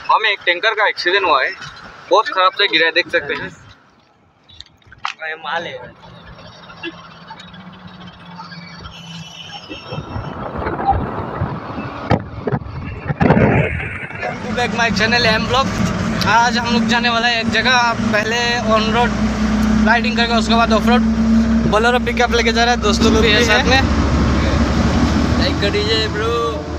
हमें एक टैंकर का एक्सीडेंट हुआ है, बहुत खराब से गिरा है, देख सकते हैं। माल है। To back my channel M blog. आज हम लोग जाने वाला है एक जगह, पहले ऑन रोड राइडिंग करके उसके बाद ऑफ रोड। बोलेरो पिकअप लेके जा रहा है, दोस्तों लोग भी है साथ में। लाइक कर दीजिए ब्रो।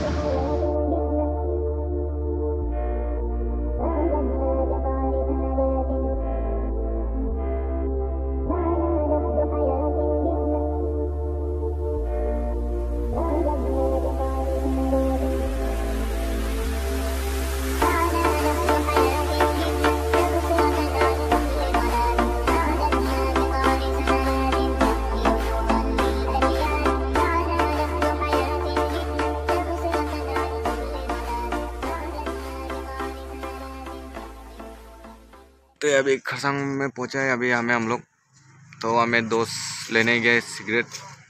तो अभी खरसांग में पहुंचा है अभी हम लोग। तो हमें दोस्त लेने गए सिगरेट,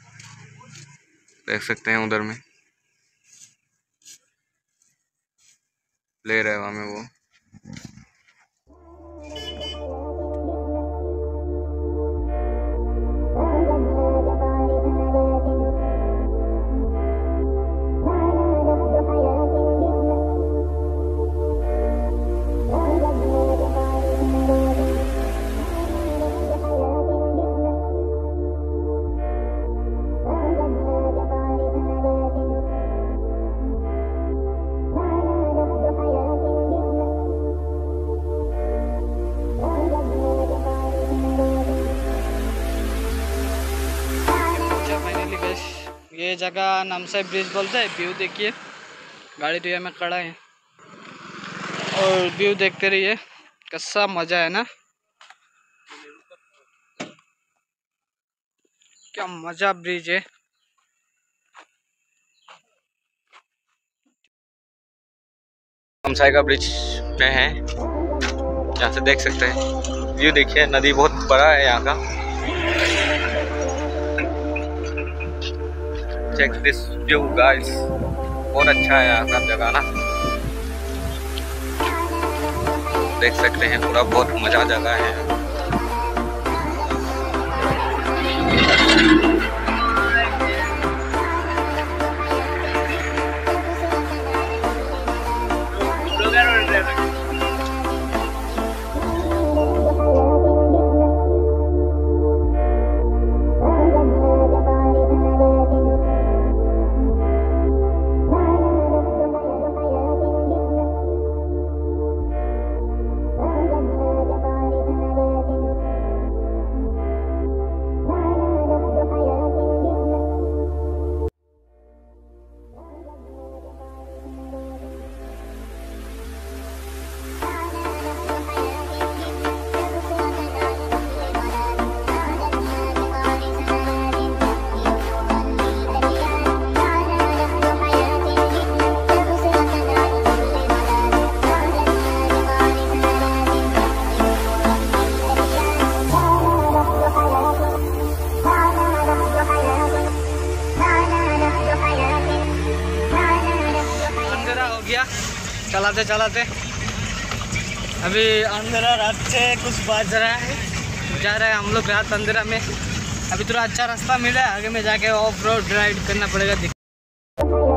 देख सकते हैं उधर में ले रहे हैं हमें वो। ये जगह नामसाई ब्रिज बोलते हैं। व्यू देखिए, गाड़ी तो में खड़ा है और व्यू देखते रहिए, कैसा मजा है ना, क्या मजा ब्रिज है। नामसाई का ब्रिज में है, यहाँ से देख सकते हैं व्यू। देखिए नदी बहुत बड़ा है यहाँ का। चेक दिस व्यू गाइस, बहुत अच्छा है यहाँ का जगह ना, देख सकते हैं पूरा, बहुत मजा जगह है। चलाते चलाते अभी अंधेरा, रात से कुछ बज रहा है, जा रहे हैं हम लोग रात अंधेरा में। अभी थोड़ा अच्छा रास्ता मिला है, आगे में जाके ऑफ रोड राइड करना पड़ेगा।